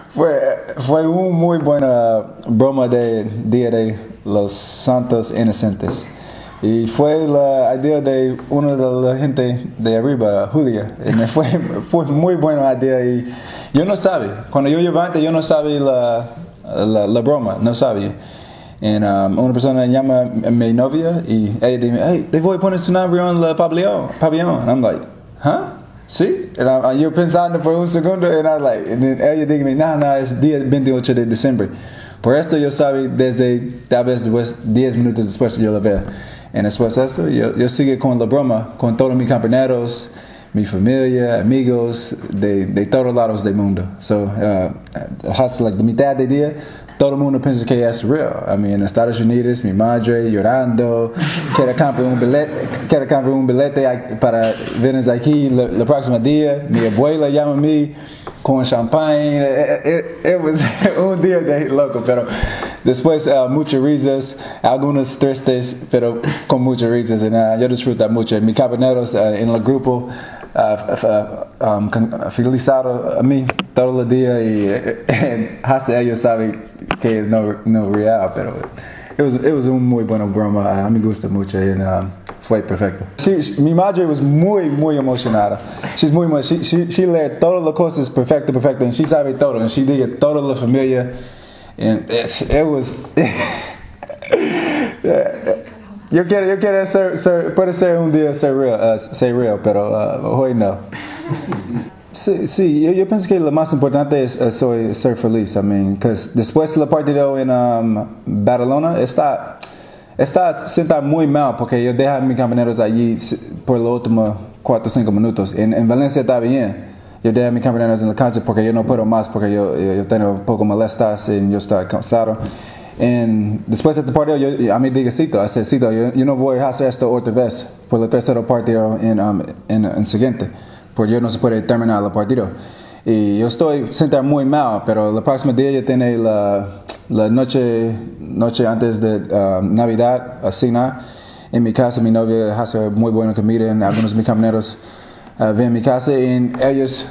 Fue una muy buena broma de Día de los Santos Inocentes. Y fue la idea de una de la gente de arriba, Julia. Y fue muy buena idea. Y yo no sabía, cuando yo levanté, yo no sabía la broma, no sabía. Y una persona llama a mi novia y ella dice, hey, te voy a poner su nombre en el pabellón. And I'm like, huh? Sí, yo pensando por un segundo, y ella dice, no, es día 28 de diciembre. Por esto yo sabía desde, tal vez 10 minutos después yo la veo. Y después de esto, yo sigo con la broma, con todos mis compañeros, mi familia, amigos, de todos lados del mundo. So, hasta la mitad del día, todo el mundo piensa que es real. En Estados Unidos, mi madre llorando, quiere comprar un billete para venir aquí el próximo día. Mi abuela llama a mí con champagne. It was un día de loco, pero después muchas risas, algunas tristes, pero con muchas risas. Yo disfruto mucho. Mis compañeros en el grupo felicitaron a mí todo el día y hasta ellos saben que es no real, pero it was un muy buena broma. A mí me gusta mucho y fue perfecto. Mi madre was muy emocionada. She's muy, she lee todas las cosas perfecto, y she sabe todo, y she dice toda la familia. And it was yo quiero puede ser un día ser real, pero hoy no. Sí, yo pienso que lo más importante es ser feliz. Porque después del partido en Barcelona, está sentado muy mal porque yo dejé a mis compañeros allí por los últimos 4 o 5 minutos. En Valencia está bien. Yo dejé a mis compañeros en la cancha porque yo no puedo más, porque yo tengo un poco molestas y yo estoy cansado. Y después de este partido, a mí digo, yo no voy a hacer esto otra vez por el tercer partido en siguiente, porque yo no se puede terminar el partido. Y yo estoy sentado muy mal, pero el próximo día yo tengo la noche antes de Navidad a cenar en mi casa. Mi novia hace muy buena comida, algunos de mis compañeros ven a mi casa y ellos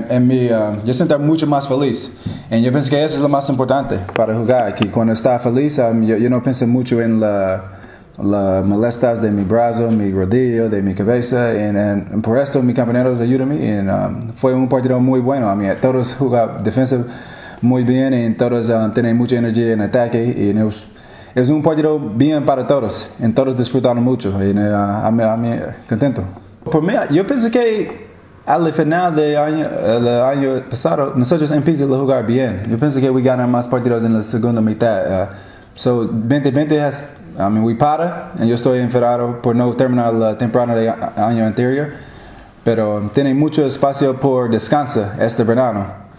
yo siento mucho más feliz. Y yo pienso que eso es lo más importante para jugar, que cuando está feliz yo no pienso mucho en las molestias de mi brazo, mi rodillo, de mi cabeza. Y por esto mis compañeros ayudan a mí. Y fue un partido muy bueno. Todos jugaron defensa muy bien y todos tienen mucha energía en ataque. Y es un partido bien para todos. Y todos disfrutaron mucho. Y a mí contento. Por mí, yo pienso que al final del año pasado, nosotros empezamos a jugar bien. Yo pienso que ganamos más partidos en la segunda mitad. 2020 we para, y yo estoy enfadado por no terminar la temporada del año anterior, pero tiene mucho espacio por descanso este verano.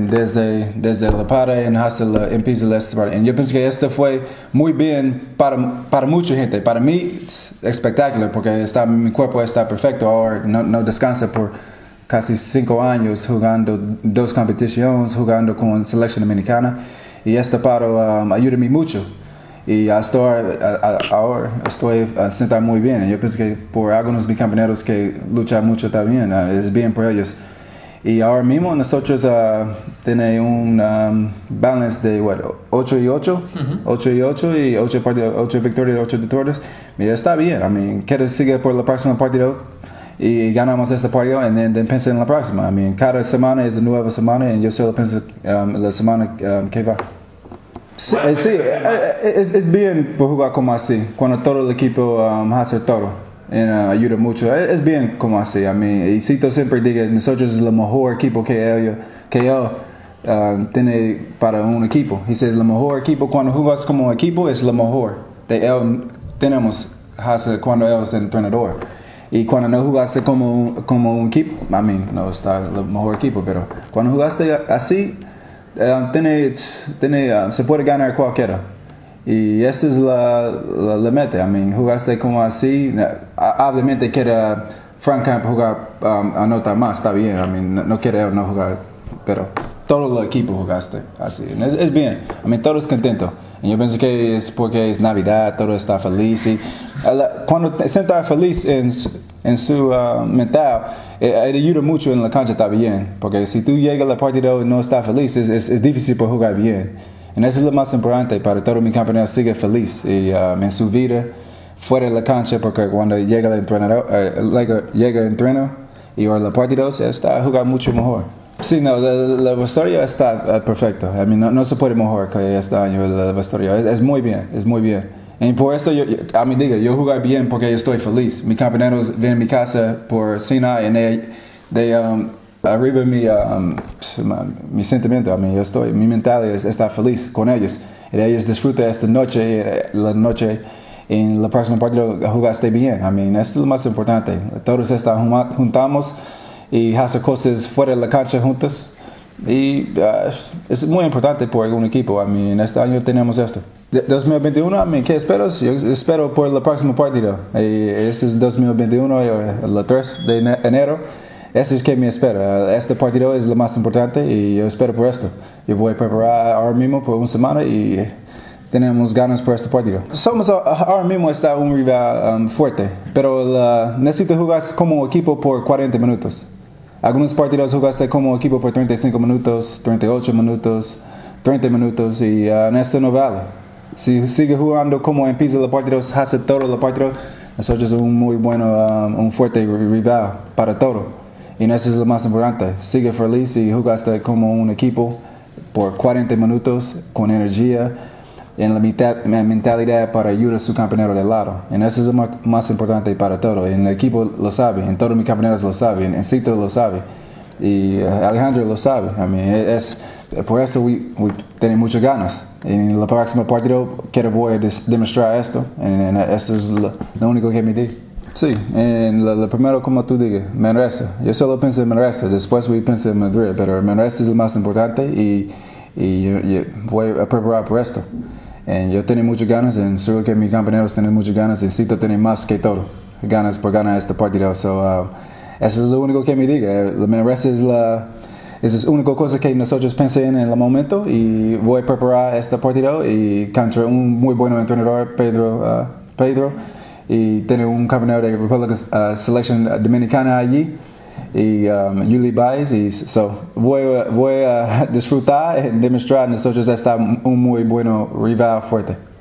Desde la para hasta el empieza la temporada. Y yo pienso que esto fue muy bien para mucha gente. Para mí es espectacular porque mi cuerpo está perfecto. Ahora no descansa por casi 5 años jugando 2 competiciones, jugando con selección dominicana. Y este paro ayuda mucho. Y hasta ahora estoy sentado muy bien. Yo pienso que por algunos de mis compañeros que luchan mucho también, es bien por ellos. Y ahora mismo nosotros tenemos un balance de 8 y 8, 8 y 8 y 8 victorias, 8 derrotas. Mira, está bien. Quiero seguir por el próximo partido y ganamos este partido y pensar en la próxima. Cada semana es una nueva semana y yo solo pienso la semana que va. Sí, es bien por jugar como así, cuando todo el equipo hace todo. Ayuda mucho. Es bien como así. Y Cito siempre dice, nosotros es el mejor equipo que él tiene para un equipo. Dice, el mejor equipo, cuando jugas como equipo, es lo mejor de él tenemos cuando él es entrenador. Y cuando no jugaste como un equipo, no está el mejor equipo, pero cuando jugaste así, se puede ganar cualquiera. Y esa es la meta. Jugaste como así. Obviamente quiere Frank Camp jugar, anotar más, está bien. No quiere no jugar, pero todo el equipo jugaste así. Es bien. Todos contentos. Y yo pienso que es porque es Navidad, todo está feliz. Y cuando se está feliz en su mental, ayuda mucho en la cancha también. Porque si tú llegas al partido y no estás feliz, es difícil para jugar bien. Y eso es lo más importante para todo mi compañero siga feliz y, en su vida, fuera de la cancha, porque cuando llega el entrenador, llega el entreno y ahora los partidos, está jugando mucho mejor. Sí, no, la vestuario está perfecta. I mean, no se puede mejor que este año el vestuario. Es muy bien, es muy bien. Y por eso yo juego bien porque yo estoy feliz. Mis compañeros vienen a mi casa por cena y arriba mi sentimiento. Mi mentalidad está feliz con ellos. Y ellos disfrutan esta noche, la noche en la próxima partido jugaste bien. Eso es lo más importante. Todos juntamos y hacer cosas fuera de la cancha juntos. Y es muy importante por un equipo. Este año tenemos esto. 2021, ¿qué esperas? Yo espero por el próximo partido. Este es 2021, el 3 de enero. Eso es que me espera. Este partido es lo más importante y yo espero por esto. Yo voy a preparar ahora mismo por una semana y tenemos ganas por este partido. Ahora mismo está un rival fuerte, pero necesito jugar como equipo por 40 minutos. Algunos partidos jugaste como equipo por 35 minutos, 38 minutos, 30 minutos y esto no vale. Si sigue jugando como empieza el partido, hace todo el partido, nosotros es un muy bueno, un fuerte rival para todo. Y eso es lo más importante. Sigue feliz y jugaste como un equipo por 40 minutos con energía en la mentalidad para ayudar a su compañero de lado. Y eso es lo más importante para todo. En el equipo lo sabe, en todos mis compañeros lo saben, en Cito lo sabe, y Alejandro lo sabe. Por eso tenemos muchas ganas. En el próximo partido voy a demostrar esto, y eso es lo único que me digo. Sí, lo primero, como tú digas, Manresa. Yo solo pienso en Manresa, después voy a pensar en Madrid, pero Manresa es lo más importante y yo voy a preparar por esto. Yo tengo muchas ganas, y seguro que mis compañeros tienen muchas ganas, y Cito tiene más que todo, ganas por ganar este partido. Eso es lo único que me diga. La Manresa es la única cosa que nosotros pensamos en el momento, y voy a preparar este partido y contra un muy buen entrenador, Pedro, y tiene un compañero de República Selección Dominicana allí, y Yuli Baez, y voy a disfrutar y demostrar nosotros está un muy buen rival fuerte.